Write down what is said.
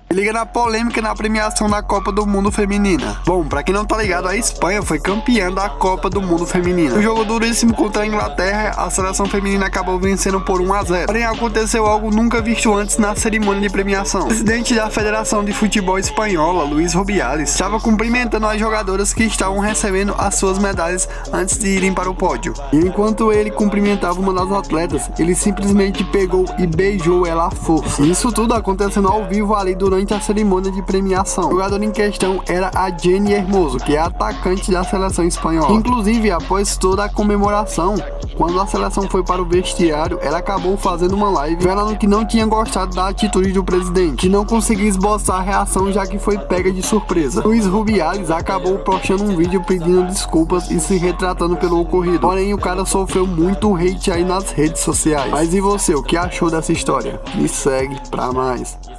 Se liga na polêmica na premiação da Copa do Mundo Feminina. Bom, pra quem não tá ligado, a Espanha foi campeã da Copa do Mundo Feminina. No jogo duríssimo contra a Inglaterra, a seleção feminina acabou vencendo por 1-0. Porém, aconteceu algo nunca visto antes na cerimônia de premiação. O presidente da Federação de Futebol Espanhola, Luis Rubiales, estava cumprimentando as jogadoras que estavam recebendo as suas medalhas antes de irem para o pódio. E enquanto ele cumprimentava uma das atletas, ele simplesmente pegou e beijou ela à força. Isso tudo acontecendo ao vivo ali durante a cerimônia de premiação. O jogador em questão era a Jenny Hermoso, que é atacante da seleção espanhola. Inclusive, após toda a comemoração, quando a seleção foi para o vestiário, ela acabou fazendo uma live falando que não tinha gostado da atitude do presidente, que não conseguia esboçar a reação já que foi pega de surpresa. Luis Rubiales acabou postando um vídeo pedindo desculpas e se retratando pelo ocorrido. Porém, o cara sofreu muito hate aí nas redes sociais. Mas e você, o que achou dessa história? Me segue pra mais.